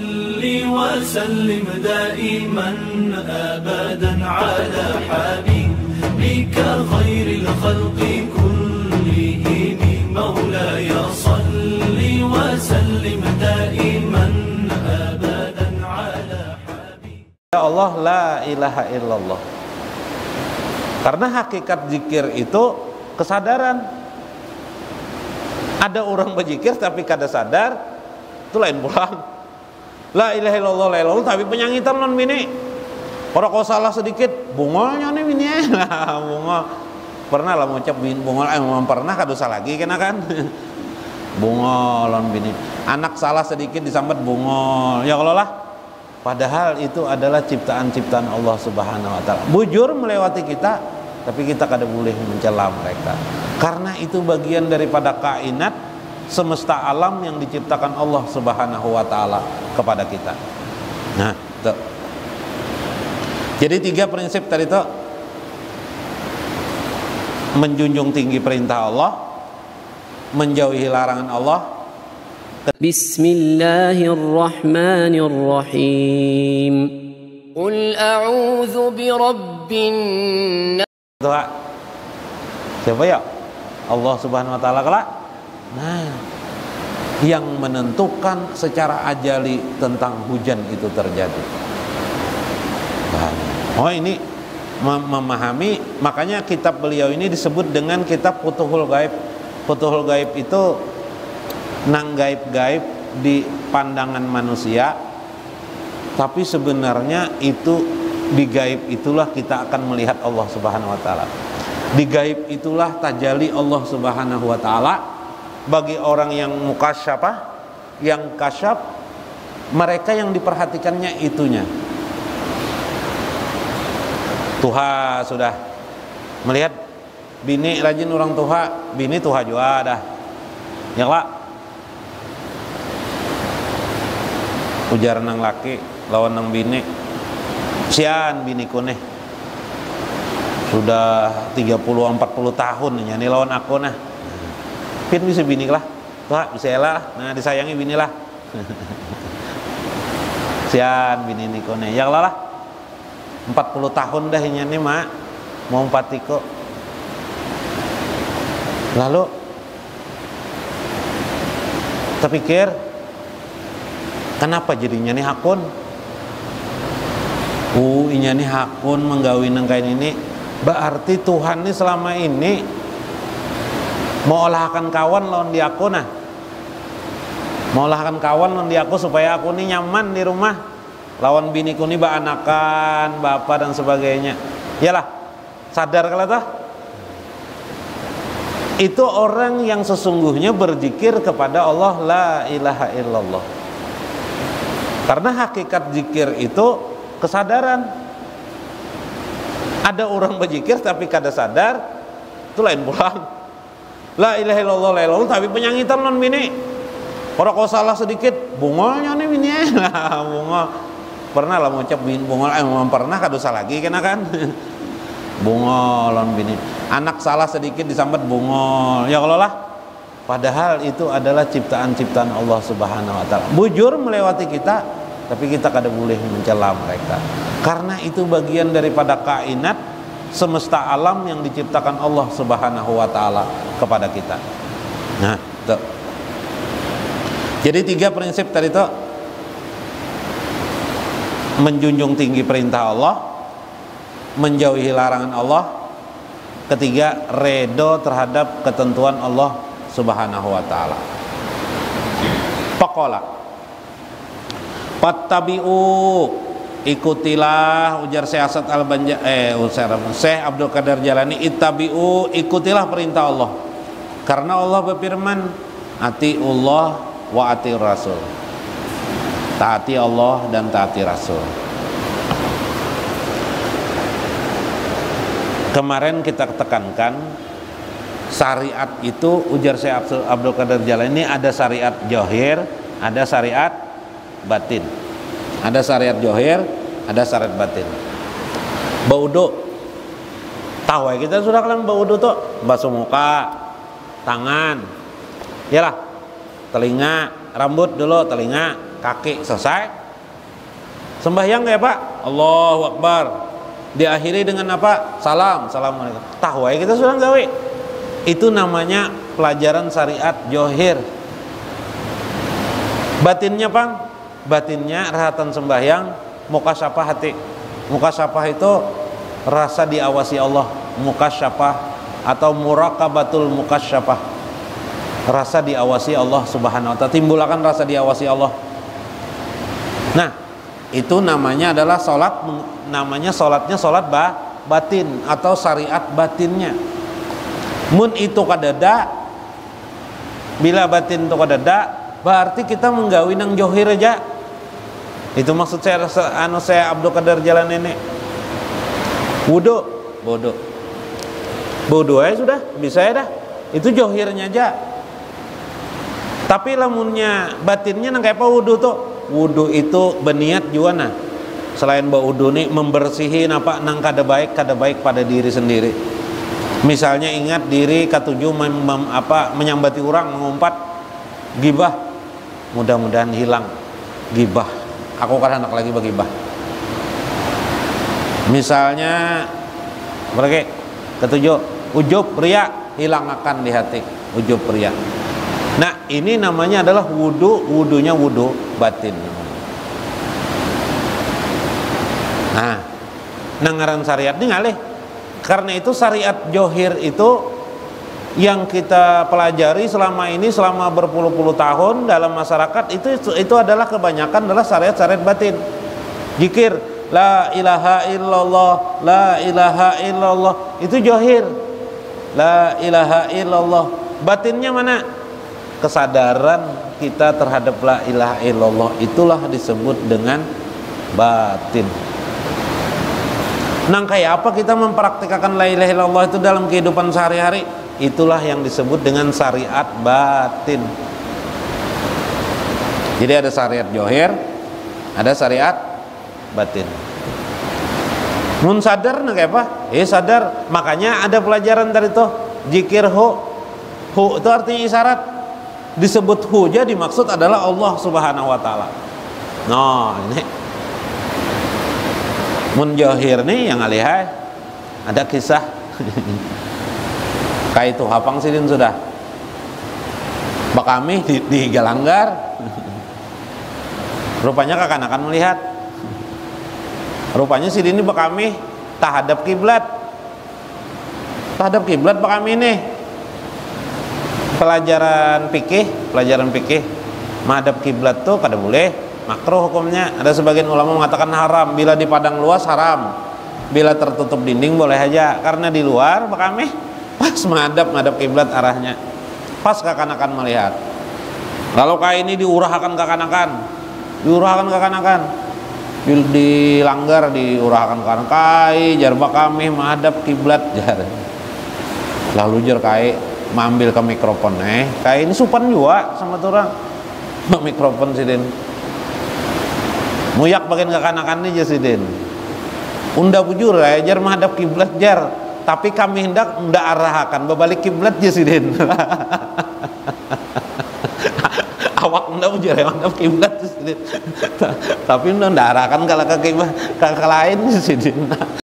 وسلم دائما أبدا على حبيبك خير الخلق كلهم مولاي صل وسلم دائما أبدا على حبيبك. Ya Allah, la ilaha illallah. Karena hakikat zikir itu kesadaran. Ada orang berzikir tapi kada sadar, itu lain pulang. La ilaha illallah, la ilaha illallah, tapi penyangitan non bini. Kalau kau salah sedikit, bungolnya nih bini. Nah, bungol. Pernah lah ngucap bungol, pernah kadosa lagi kena kan? Bungol non bini. Anak salah sedikit disambat bungol. Ya kalau lah. Padahal itu adalah ciptaan-ciptaan Allah Subhanahu wa taala. Bujur melewati kita, tapi kita kada boleh mencela mereka. Karena itu bagian daripada kainat semesta alam yang diciptakan Allah Subhanahu wa taala kepada kita. Nah, tuh. Jadi 3 prinsip tadi itu: menjunjung tinggi perintah Allah, menjauhi larangan Allah. Bismillahirrahmanirrahim. Qul a'udzu birabbin nas. Doa. Siapa ya? Allah Subhanahu wa taala kelak. Nah, yang menentukan secara ajali tentang hujan itu terjadi. Oh, ini memahami, makanya kitab beliau ini disebut dengan kitab Futuhul Gaib. Futuhul Gaib itu nang gaib-gaib di pandangan manusia, tapi sebenarnya itu di gaib itulah kita akan melihat Allah Subhanahu wa taala. Di gaib itulah tajalli Allah Subhanahu wa taala. Bagi orang yang mukasyafah, yang kasyaf, mereka yang diperhatikannya itunya. Tuha sudah melihat bini rajin orang tuha, bini tuha juga dah. Ya lah. Ujar nang laki lawan nang bini, sian bini kuneh sudah 30-40 tahun nyanyi lawan aku nah. Pin bisa bini lah, tuh bisa lah, nah disayangi bini lah. Sian bini ni kuneh, ya lah 40 tahun dah nyanyi mak, mau 4 tiko. Lalu terpikir, kenapa jadinya nih hakun? Inya nih hakun menggawi nang kain ini. Berarti Tuhan nih selama ini mau olahkan kawan lawan di aku nah. Mau olahkan kawan lawan di aku supaya aku nih nyaman di rumah. Lawan biniku nih anakan, bapak dan sebagainya. Yalah, sadar kalau tuh. Itu orang yang sesungguhnya berzikir kepada Allah, la ilaha illallah. Karena hakikat zikir itu kesadaran. Ada orang berzikir tapi kada sadar, itu lain pulang. La ilaha illallah, la ilaha illallah, tapi penyangitan non bini. Kalau kau salah sedikit, bungolnya nih bini. Nah, bungol. Pernah lah ngucap bungol, pernah kadosa lagi kena kan? Bungol non bini. Anak salah sedikit disambat bungol. Ya kalau lah. Padahal itu adalah ciptaan-ciptaan Allah Subhanahu wa taala. Bujur melewati kita, tapi kita kada boleh mencela mereka. Karena itu bagian daripada kainat semesta alam yang diciptakan Allah Subhanahu wa taala kepada kita. Nah, tuh. Jadi 3 prinsip tadi itu: menjunjung tinggi perintah Allah, menjauhi larangan Allah, ketiga redo terhadap ketentuan Allah Subhanahu wa taala. Faqala fattabi'u, ikutilah, ujar Syekh Asad Syekh Abdul Qadir Jalani, ittabi'u, ikutilah perintah Allah. Karena Allah berfirman, atiullah wa atiur rasul. Taati Allah dan taati Rasul. Kemarin kita tekankan syariat itu, ujar Syekh Abdul Qadir Jalani, ada syariat zahir, ada syariat batin. Ada syariat zahir, ada syariat batin. Baudo, tahu ya kita sudah kan baudo tuh, basuh muka, tangan, yalah, telinga, rambut dulu telinga, kaki selesai. Sembahyang ya Pak, Allahu Akbar. Diakhiri dengan apa? Salam, assalamualaikum. Tahu aja kita sudah gawe. Itu namanya pelajaran syariat johir. Batinnya Pang, batinnya rahatan sembahyang, mukasyafah hati. Mukasyafah itu rasa diawasi Allah, mukasyafah atau muraqabatul mukasyafah. Rasa diawasi Allah Subhanahu wa taala, timbulkan rasa diawasi Allah. Nah, itu namanya adalah salat, namanya salatnya salat batin atau syariat batinnya. Mun itu kadada, bila batin itu kadada, berarti kita menggawi nang johir aja. Itu maksud saya saya Abdul Qadir Jalan ini. Wudu, wudu aja sudah, bisa ya dah. Itu johirnya aja. Tapi lamunnya batinnya nang kayak apa wudu tuh? Wudu itu berniat juana. Selain wudu nih membersihin apa nang kada baik pada diri sendiri. Misalnya ingat diri ketujuh menyambati orang, mengumpat, gibah, mudah-mudahan hilang gibah. Aku kan anak lagi begibah. Misalnya berarti ketujuh ujub riya, hilang akan di hati ujub riya. Nah ini namanya adalah wudunya wudu batin. Nah nangaran syariat ini ngalih. Karena itu syariat johir itu yang kita pelajari selama ini, selama berpuluh-puluh tahun dalam masyarakat, itu adalah kebanyakan adalah syariat-syariat batin. Zikir la ilaha illallah, la ilaha illallah, itu johir. La ilaha illallah. Batinnya mana? Kesadaran kita terhadap la ilaha illallah, itulah disebut dengan batin. Nang kayak apa kita mempraktikkan la ilaha illallah itu dalam kehidupan sehari-hari? Itulah yang disebut dengan syariat batin. Jadi ada syariat johir, ada syariat batin. Mun sadar nang kayak apa? Sadar. Makanya ada pelajaran dari itu zikir hu itu artinya isyarat. Disebut hu aja dimaksud adalah Allah Subhanahu wa taala. Nah, ini mun johir nih yang alihai ada kisah kayak itu hapang sidin sudah bakami di Galanggar rupanya kakanakan melihat rupanya sidin ini bakami tahadap kiblat bakami nih pelajaran fikih menghadap kiblat tuh kada boleh, makruh hukumnya. Ada sebagian ulama mengatakan haram, bila di padang luas haram, bila tertutup dinding boleh aja. Karena di luar bakami pas menghadap kiblat arahnya, pas kakanakan melihat. Kalau kayak ini diurahkan kakanakan dilanggar, diurahkan kakanakan kai jar bakami menghadap kiblat jar. Lalu jar kai mengambil ke mikrofon kayak ini supan juga sama orang mikrofon sidin muyak bagian kakanakan ini aja sidin unda bujur jar menghadap kiblat jar, tapi kami hendak arahkan berbalik kiblat aja sidin awak unda bujur menghadap kiblat sidin tapi unda arahkan kalau ke kiblat ke lain sidin